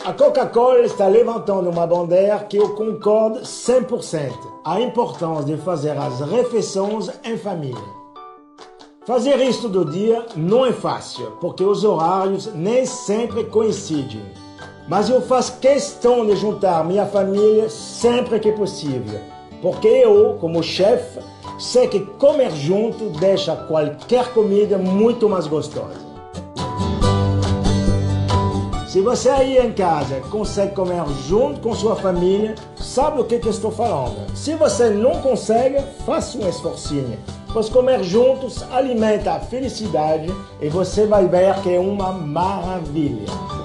A Coca-Cola está levantando uma bandeira que eu concordo 100%. A importância de fazer as refeições em família. Fazer isso todo dia não é fácil, porque os horários nem sempre coincidem. Mas eu faço questão de juntar minha família sempre que possível, porque eu, como chefe, sei que comer junto deixa qualquer comida muito mais gostosa. Se você aí em casa consegue comer junto com sua família, sabe o que eu estou falando. Se você não consegue, faça um esforcinho, pois comer juntos alimenta a felicidade e você vai ver que é uma maravilha.